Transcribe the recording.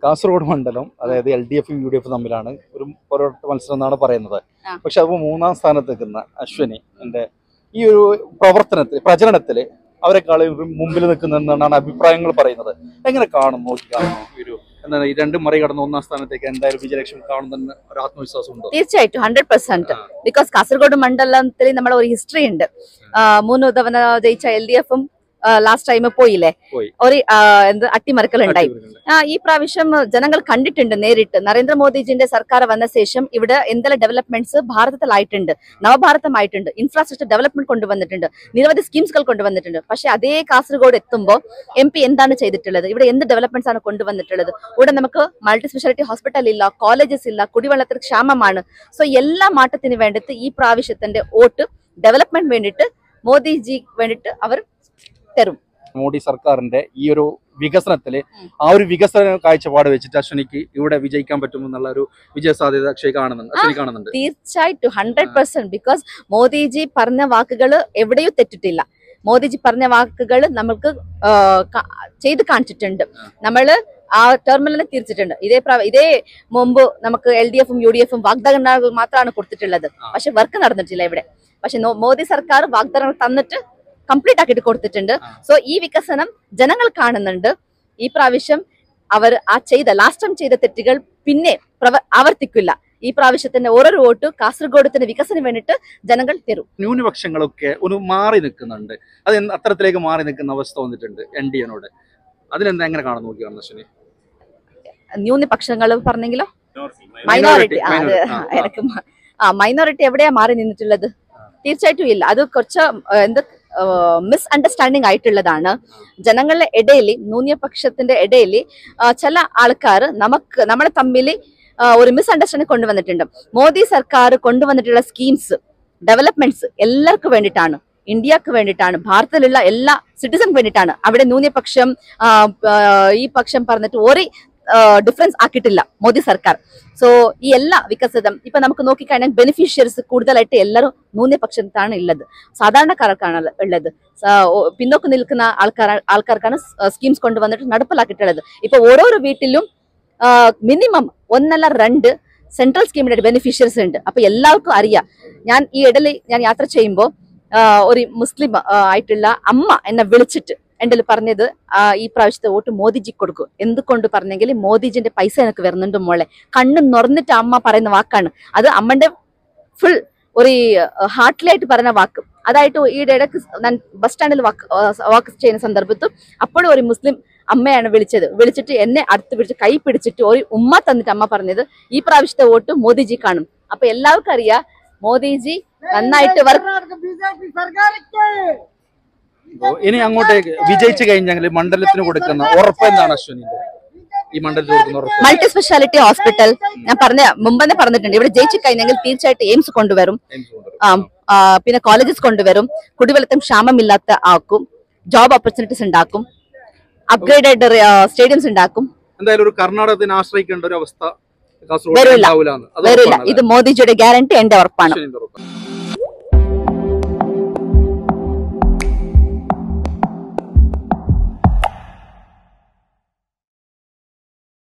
കാസർഗോഡ് മണ്ഡലം അതായത് LDF UDF തമ്മിലാണ് ഒരു പോരാട്ട മത്സരം എന്നാണ് പറയുന്നത്. പക്ഷെ അപ്പോൾ മൂന്നാം സ്ഥാനത്ത് നിൽക്കുന്ന അശ്വിനി ഈ ഒരു പ്രചരണത്തിൽ അവരെക്കാളും മുമ്പിൽ നിൽക്കുന്നതെന്നാണ് അഭിപ്രായങ്ങൾ പറയുന്നത്. എങ്ങനെ നോക്കി കാണുന്നു ഈ രണ്ടും മറികടന്ന് ഒന്നാം സ്ഥാനത്തേക്ക് എന്തായാലും വിജയലക്ഷ്മി കാണുന്ന ഒരു ആത്മവിശ്വാസം ഉണ്ടോ? തീർച്ചയായിട്ടും 100%. ബിക്കോസ് കാസർഗോഡ് മണ്ഡലത്തിൽ നമ്മുടെ ഒരു ഹിസ്റ്ററി ഉണ്ട്. 3 തവണ ജയിച്ച LDF ലാസ്റ്റ് ടൈം പോയില്ലേ, ഒരു അട്ടിമറിക്കൽ ഉണ്ടായി. ഈ പ്രാവശ്യം ജനങ്ങൾ കണ്ടിട്ടുണ്ട് നേരിട്ട്. നരേന്ദ്രമോദിജിന്റെ സർക്കാർ വന്ന ശേഷം ഇവിടെ എന്തെല്ലാം ഡെവലപ്മെന്റ്സ് ഭാരതത്തിലായിട്ടുണ്ട്, നവഭാരതമായിട്ടുണ്ട്, ഇൻഫ്രാസ്ട്രക്ചർ ഡെവലപ്മെന്റ് കൊണ്ടുവന്നിട്ടുണ്ട്, നിരവധി സ്കീംസുകൾ കൊണ്ടുവന്നിട്ടുണ്ട്. പക്ഷെ അതേ കാസർഗോഡ് എത്തുമ്പോൾ MP എന്താണ് ചെയ്തിട്ടുള്ളത്? ഇവിടെ എന്ത് ഡെവലപ്മെന്റ്സ് ആണ് കൊണ്ടുവന്നിട്ടുള്ളത്? ഇവിടെ നമുക്ക് മൾട്ടി സ്പെഷ്യാലിറ്റി ഹോസ്പിറ്റൽ ഇല്ല, കോളേജസ് ഇല്ല, കുടിവെള്ളത്തിന് ക്ഷാമമാണ്. സോ എല്ലാ മാറ്റത്തിന് വേണ്ടിയിട്ട് ഈ പ്രാവശ്യത്തിന്റെ വോട്ട് ഡെവലപ്മെന്റ് വേണ്ടിയിട്ട് മോദിജി വേണ്ടിയിട്ട് അവർ തരും. മോഡി സർക്കാരിന്റെ ഈ ഒരു വികസനത്തില് ആ ഒരു വികസന കാഴ്ചപ്പാട് വെച്ചിട്ട് അശ്വിനിക്ക് ഇവിടെ വിജയിക്കാൻ പറ്റുമെന്നുള്ള ഒരു വിജയ സാധ്യത അശ്വിനി കാണുന്നുണ്ട്. തീർച്ചയായിട്ടും 100%. ബിക്കോസ് മോദിജി പറഞ്ഞ വാക്കുകൾ എവിടെയും തെറ്റിട്ടില്ല. മോദിജി പറഞ്ഞ വാക്കുകൾ നമുക്ക് ചെയ്ത് കാണിച്ചിട്ടുണ്ട്. നമ്മള് ആ ടെർമിനലിനെ തീർച്ചിട്ടുണ്ട്. ഇതേ മുമ്പ് നമുക്ക് LDF UDF വാഗ്ദാനങ്ങൾ മാത്രമാണ് കൊടുത്തിട്ടുള്ളത്. പക്ഷെ വർക്ക് നടന്നിട്ടില്ല ഇവിടെ. പക്ഷെ മോദി സർക്കാർ വാഗ്ദാനങ്ങൾ തന്നിട്ട് കംപ്ലീറ്റ് ആക്കിയിട്ട് കൊടുത്തിട്ടുണ്ട്. സോ ഈ വികസനം ജനങ്ങൾ കാണുന്നുണ്ട്. ഈ പ്രാവശ്യം അവർ ലാസ്റ്റ് ടൈം ചെയ്ത തെറ്റുകൾ പിന്നെ ആവർത്തിക്കില്ല. ഈ പ്രാവശ്യത്തിന്റെ ഓരോ വോട്ട് കാസർഗോഡത്തിന്റെ വികസനം വേണ്ടിയിട്ട് ജനങ്ങൾ തരും. ന്യൂനപക്ഷങ്ങളൊക്കെ ഒരു മാറി നിൽക്കുന്നുണ്ട്. അത് അത്തരത്തിലേക്ക് മാറി നിൽക്കുന്ന അവസ്ഥ വന്നിട്ടുണ്ട് NDA-നോട്. അതിനെന്താ എങ്ങനെ നോക്കിയാണ് അശ്വിനി? ന്യൂനപക്ഷങ്ങൾ പറഞ്ഞെങ്കിലോ മൈനോറിറ്റി, മൈനോറിറ്റി എവിടെയാ മാറി നിന്നിട്ടുള്ളത്? തീർച്ചയായിട്ടും ഇല്ല. അത് കുറച്ച് മിസ്അണ്ടർസ്റ്റാൻഡിങ് ആയിട്ടുള്ളതാണ്. ജനങ്ങളുടെ ഇടയിൽ, ന്യൂനപക്ഷത്തിന്റെ ഇടയിൽ ചില ആൾക്കാർ നമ്മളെ തമ്മിൽ ഒരു മിസ്അണ്ടർസ്റ്റാൻഡിങ് കൊണ്ടുവന്നിട്ടുണ്ട്. മോദി സർക്കാർ കൊണ്ടുവന്നിട്ടുള്ള സ്കീംസ്, ഡെവലപ്മെന്റ്സ് എല്ലാവർക്കും വേണ്ടിയിട്ടാണ്, ഇന്ത്യക്ക് വേണ്ടിയിട്ടാണ്, ഭാരതത്തിലുള്ള എല്ലാ സിറ്റിസൺ വേണ്ടിയിട്ടാണ്. അവിടെ ന്യൂനപക്ഷം ഈ പക്ഷം പറഞ്ഞിട്ട് ഒരു ഡിഫറൻസ് ആക്കിയിട്ടില്ല മോദി സർക്കാർ. സോ ഈ എല്ലാ വികസിതം ഇപ്പൊ നമുക്ക് നോക്കിക്കഴിഞ്ഞാൽ ബെനിഫിഷ്യറീസ് കൂടുതലായിട്ട് എല്ലാവരും ന്യൂനപക്ഷത്താണ് ഉള്ളത്, സാധാരണക്കാർക്കാണ് ഉള്ളത്. പിന്നോക്കം നിൽക്കുന്ന ആൾക്കാർക്കാണ് സ്കീംസ് കൊണ്ടുവന്നിട്ട് നടപ്പിലാക്കിയിട്ടുള്ളത്. ഇപ്പൊ ഓരോരോ വീട്ടിലും മിനിമം 1 അല്ല 2 സെൻട്രൽ സ്കീമിന്റെ ബെനിഫിഷ്യറീസ് ഉണ്ട്. അപ്പൊ എല്ലാവർക്കും അറിയാം. ഞാൻ ഈ ഇടയിൽ യാത്ര ചെയ്യുമ്പോൾ ഒരു മുസ്ലിം ആയിട്ടുള്ള അമ്മ എന്നെ വിളിച്ചിട്ട് എൻ്റെ പറഞ്ഞത് ഈ പ്രാവശ്യത്തെ വോട്ട് മോദിജി കൊടുക്കും. എന്തുകൊണ്ട് പറഞ്ഞെങ്കിൽ മോദിജിന്റെ പൈസ എനിക്ക് വരുന്നുണ്ട് മോളെ. കണ്ണ് നിറഞ്ഞിട്ട് അമ്മ പറയുന്ന വാക്കാണ് അത്. അമ്മന്റെ ഫുൾ ഒരു ഹാർട്ട്ലിയായിട്ട് പറയുന്ന വാക്ക്. അതായിട്ട് ഈ ഇടയ്ക്ക് ഞാൻ ബസ് സ്റ്റാൻഡിൽ വാക്ക് ചെയ്യുന്ന സന്ദർഭത്തിൽ അപ്പോഴും ഒരു മുസ്ലിം അമ്മയാണ് വിളിച്ചിട്ട് എന്നെ അടുത്ത് പിടിച്ച് കൈ പിടിച്ചിട്ട് ഒരു ഉമ്മ തന്നിട്ട് അമ്മ പറഞ്ഞത് ഈ പ്രാവശ്യത്തെ വോട്ട് മോദിജി കാണും. അപ്പൊ എല്ലാവർക്കും അറിയാം മോദിജി നന്നായിട്ട് ഇനി അങ്ങോട്ടേക്ക് വിജയിച്ചു കഴിഞ്ഞാൽ മണ്ഡലത്തിന് കൊടുക്കുന്ന ഉറപ്പ് എന്താണ് അശ്വിനിന്റെ? ഈ മണ്ഡലത്തിൽ കൊടുക്കുന്ന ഉറപ്പ് മൾട്ടി സ്പെഷ്യാലിറ്റി ഹോസ്പിറ്റൽ. ഞാൻ മുമ്പേ പറഞ്ഞിട്ടുണ്ട്. ഇവിടെ ജയിച്ചു കഴിഞ്ഞെങ്കിൽ തീർച്ചയായിട്ടും എയിംസ് കൊണ്ടുവരും, പിന്നെ കോളേജസ് കൊണ്ടുവരും, കുടിവെള്ളത്തിന് ക്ഷാമമില്ലാത്ത ആക്കും, ജോബ് ഓപ്പർച്യൂണിറ്റീസ് ഉണ്ടാക്കും, അപ്ഗ്രേഡഡ് സ്റ്റേഡിയംസ് ഉണ്ടാക്കും. എന്തായാലും ഒരു കർണാടകത്തിന് ആശ്രയിക്കേണ്ട ഒരു അവസ്ഥ വരില്ല. ഇത് മോദിജിയുടെ ഗ്യാരണ്ടി എന്റെ ഉറപ്പാണ്.